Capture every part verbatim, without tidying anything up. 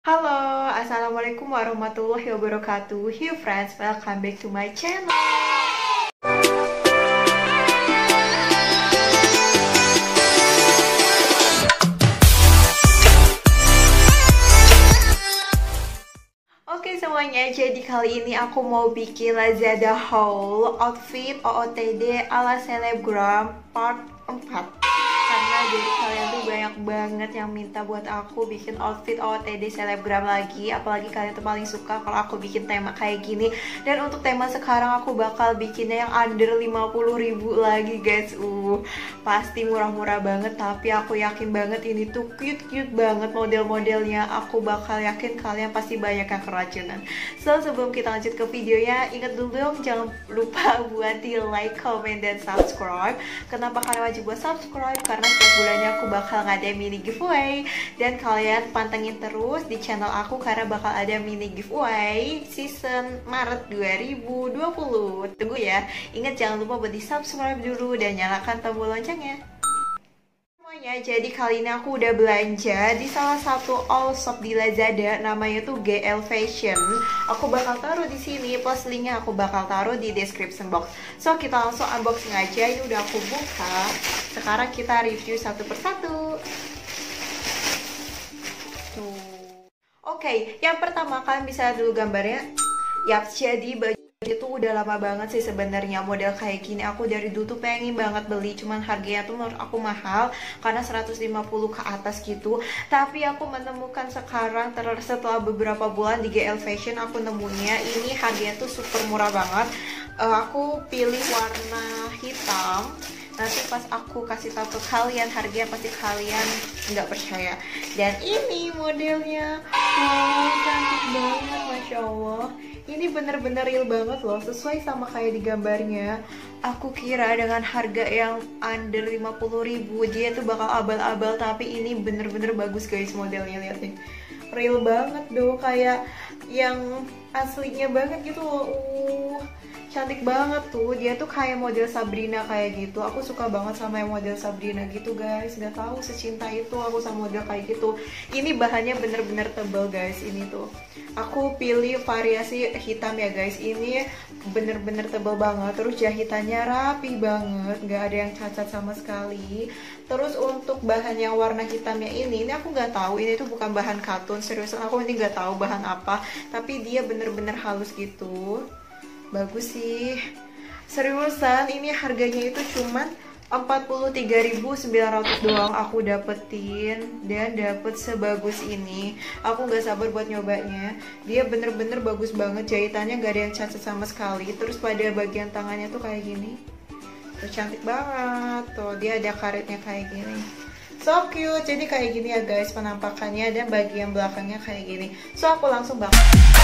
Halo, Assalamualaikum warahmatullahi wabarakatuh. Hey friends, welcome back to my channel. Oke semuanya, jadi kali ini aku mau bikin Lazada haul outfit O O T D ala selebgram part empat. Karena dari kalian tuh banyak banget yang minta buat aku bikin outfit O O T D selebgram lagi. Apalagi kalian tuh paling suka kalau aku bikin tema kayak gini. Dan untuk tema sekarang aku bakal bikinnya yang under lima puluh ribu lagi guys. Uh, pasti murah-murah banget, tapi aku yakin banget ini tuh cute-cute banget model-modelnya. Aku bakal yakin kalian pasti banyak yang keracunan. So sebelum kita lanjut ke videonya, ingat dulu dong jangan lupa buat di like, comment, dan subscribe. Kenapa kalian wajib buat subscribe? Karena setiap bulannya aku bakal ngadain mini giveaway. Dan kalian pantengin terus di channel aku karena bakal ada mini giveaway season Maret dua ribu dua puluh. Tunggu ya. Ingat jangan lupa buat di subscribe dulu dan nyalakan tombol loncengnya. Semuanya, jadi kali ini aku udah belanja di salah satu all shop di Lazada, namanya tuh G L Fashion. Aku bakal taruh di sini, plus linknya aku bakal taruh di description box. So kita langsung unboxing aja. Ini udah aku buka. Sekarang kita review satu persatu. Tuh. Oke, okay, yang pertama kalian bisa lihat dulu gambarnya. Yap, jadi baju itu udah lama banget sih sebenarnya model kayak gini. Aku dari dulu tuh pengen banget beli, cuman harganya tuh menurut aku mahal karena seratus lima puluh ke atas gitu. Tapi aku menemukan sekarang setelah beberapa bulan di G L Fashion, aku nemunya ini harganya tuh super murah banget. uh, Aku pilih warna hitam. Nanti pas aku kasih tahu ke kalian harganya pasti kalian nggak percaya. Dan ini modelnya, wow, cantik banget, masya Allah. Ini bener-bener real banget loh, sesuai sama kayak di gambarnya. Aku kira dengan harga yang under lima puluh ribu dia tuh bakal abal-abal, tapi ini bener-bener bagus guys modelnya, lihat nih. Real banget dong, kayak yang aslinya banget gitu loh. Uh, cantik banget tuh, dia tuh kayak model Sabrina kayak gitu. Aku suka banget sama yang model Sabrina gitu guys. Gak tahu secinta itu aku sama model kayak gitu. Ini bahannya bener-bener tebal guys, ini tuh. Aku pilih variasi hitam ya guys. Ini bener-bener tebal banget. Terus jahitannya rapi banget, gak ada yang cacat sama sekali. Terus untuk bahan yang warna hitamnya ini, ini aku nggak tahu. Ini tuh bukan bahan katun, seriusan aku ini nggak tahu bahan apa. Tapi dia bener-bener halus gitu. Bagus sih, seriusan ini harganya itu cuman empat puluh tiga ribu sembilan ratus doang aku dapetin. Dan dapet sebagus ini, aku gak sabar buat nyobanya. Dia bener-bener bagus banget, jahitannya gak ada yang cacat sama sekali. Terus pada bagian tangannya tuh kayak gini, tuh cantik banget. Tuh dia ada karetnya kayak gini, so cute. Jadi kayak gini ya guys penampakannya, dan bagian belakangnya kayak gini. So aku langsung banget.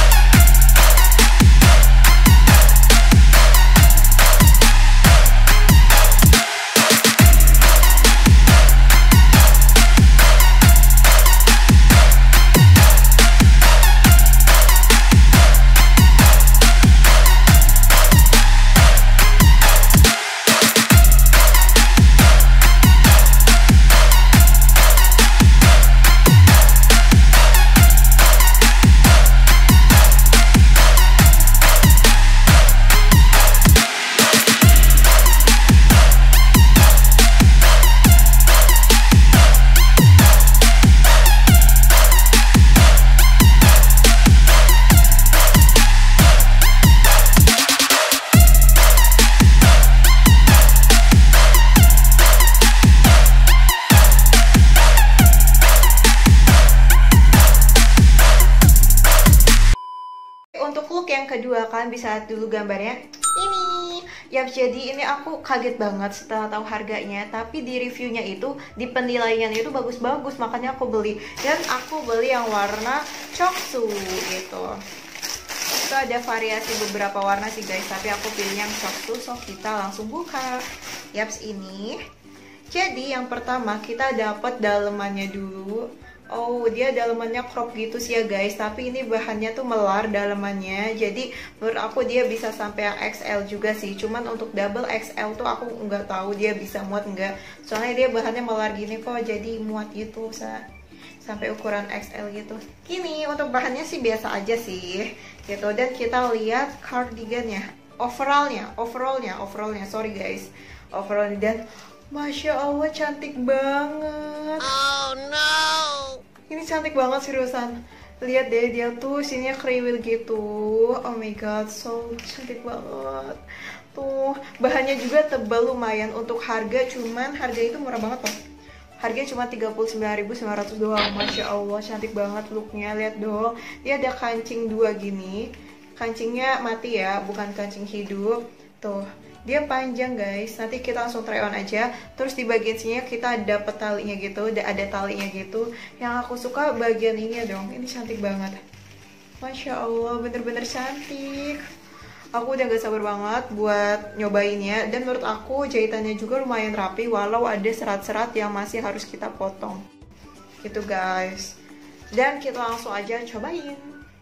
Untuk look yang kedua kalian bisa lihat dulu gambarnya. Ini ya, jadi ini aku kaget banget setelah tahu harganya. Tapi di reviewnya itu, di penilaiannya itu bagus-bagus, makanya aku beli. Dan aku beli yang warna coksu gitu. Itu ada variasi beberapa warna sih guys, tapi aku pilih yang coksu. So kita langsung buka. Yaps, ini. Jadi yang pertama kita dapat dalemannya dulu. Oh, dia dalemannya crop gitu sih ya guys. Tapi ini bahannya tuh melar dalemannya. Jadi menurut aku dia bisa sampai yang X L juga sih. Cuman untuk double X L tuh aku nggak tahu dia bisa muat nggak. Soalnya dia bahannya melar gini kok, jadi muat gitu. Sa sampai ukuran X L gitu. Gini, untuk bahannya sih biasa aja sih gitu. Dan kita lihat cardigannya, overallnya, overallnya, overallnya, sorry guys, overallnya. Dan Masya Allah cantik banget. Oh no, ini cantik banget seriusan. Lihat deh, dia tuh sininya kriwil gitu. Oh my god, so cantik banget. Tuh, bahannya juga tebal lumayan. Untuk harga, cuman harga itu murah banget loh. Harganya cuma tiga puluh sembilan ribu sembilan ratus doang. Masya Allah, cantik banget looknya. Lihat dong, dia ada kancing dua gini. Kancingnya mati ya, bukan kancing hidup. Tuh, dia panjang guys. Nanti kita langsung try on aja. Terus di bagian sini kita dapet talinya gitu, ada talinya gitu. Yang aku suka bagian ini dong. Ini cantik banget. Masya Allah, bener-bener cantik. Aku udah gak sabar banget buat nyobainnya. Dan menurut aku jahitannya juga lumayan rapi, walau ada serat-serat yang masih harus kita potong gitu guys. Dan kita langsung aja cobain.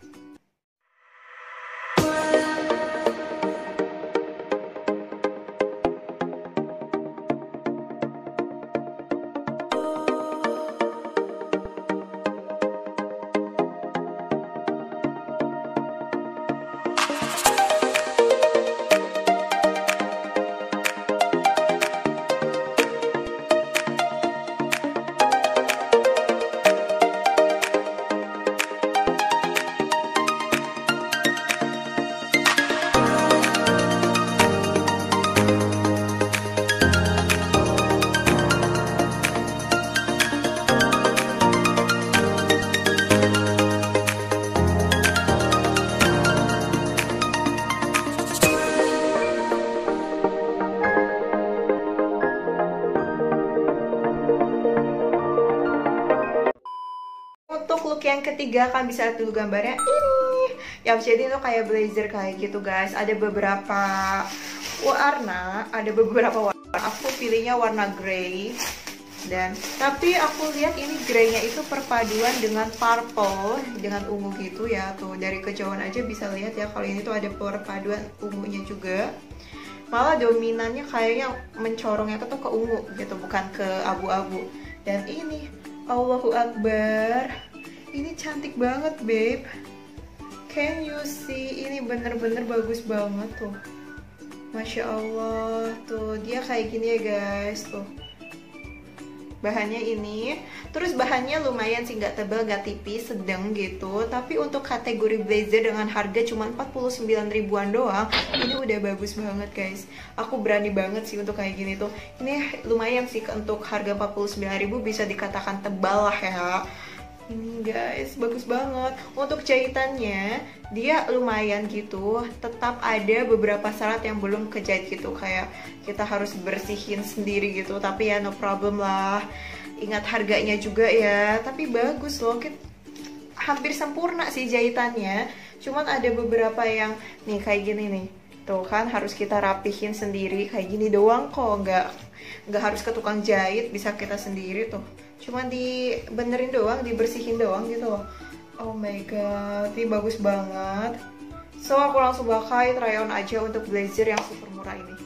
Untuk look yang ketiga, kan bisa lihat dulu gambarnya ini. Yang jadi itu kayak blazer kayak gitu guys. Ada beberapa warna, ada beberapa warna. Aku pilihnya warna grey. Dan tapi aku lihat ini greynya itu perpaduan dengan purple, dengan ungu gitu ya. Tuh dari kejauhan aja bisa lihat ya kalau ini tuh ada perpaduan ungunya juga. Malah dominannya kayaknya mencorongnya tuh ke ungu gitu, bukan ke abu-abu. Dan ini Allahu Akbar, ini cantik banget babe. Can you see? Ini bener-bener bagus banget tuh. Masya Allah, tuh dia kayak gini ya guys. Tuh bahannya ini, terus bahannya lumayan sih, nggak tebal, nggak tipis, sedang gitu. Tapi untuk kategori blazer dengan harga cuma empat puluh sembilan ribuan doang, ini udah bagus banget guys. Aku berani banget sih untuk kayak gini tuh. Ini lumayan sih untuk harga empat puluh sembilan ribu, bisa dikatakan tebal lah ya. Ini guys, bagus banget. Untuk jahitannya, dia lumayan gitu. Tetap ada beberapa syarat yang belum kejahit gitu. Kayak kita harus bersihin sendiri gitu. Tapi ya no problem lah. Ingat harganya juga ya. Tapi bagus loh. Hampir sempurna sih jahitannya. Cuman ada beberapa yang, nih kayak gini nih. Tuh kan harus kita rapihin sendiri. Kayak gini doang kok. Nggak, nggak harus ke tukang jahit. Bisa kita sendiri tuh. Cuman dibenerin doang, dibersihin doang gitu loh. Oh my god, ini bagus banget. So aku langsung bakal try on aja untuk blazer yang super murah ini.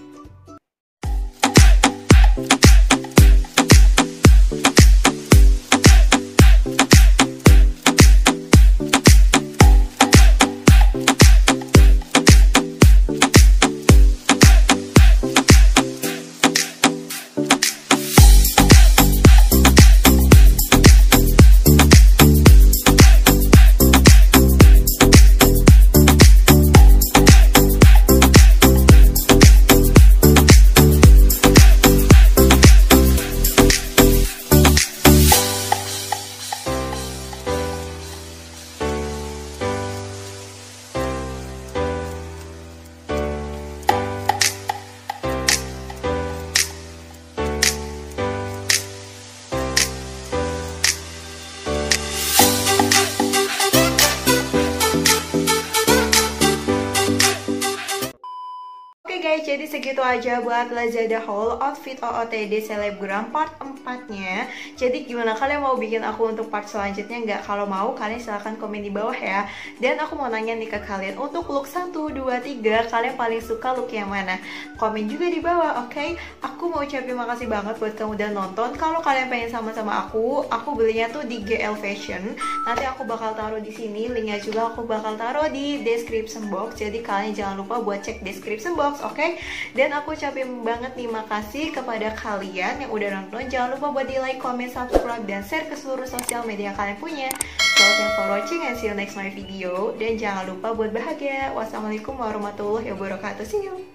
jadi segitu aja buat Lazada haul outfit O O T D selebgram part empat-nya. Jadi gimana, kalian mau bikin aku untuk part selanjutnya nggak? Kalau mau, kalian silahkan komen di bawah ya. Dan aku mau nanya nih ke kalian, untuk look satu, dua, tiga, kalian paling suka look yang mana? Komen juga di bawah, oke? Okay? Aku mau ucapin makasih banget buat kamu udah nonton. Kalau kalian pengen sama-sama aku, aku belinya tuh di G L Fashion. Nanti aku bakal taruh di sini, linknya juga aku bakal taruh di description box. Jadi kalian jangan lupa buat cek description box, oke? Okay? Dan aku ucapin banget nih makasih kepada kalian yang udah nonton. Jangan lupa buat di like, comment, subscribe, dan share ke seluruh sosial media yang kalian punya. So, thanks for watching and see you next my video. Dan jangan lupa buat bahagia. Wassalamualaikum warahmatullahi wabarakatuh. See you.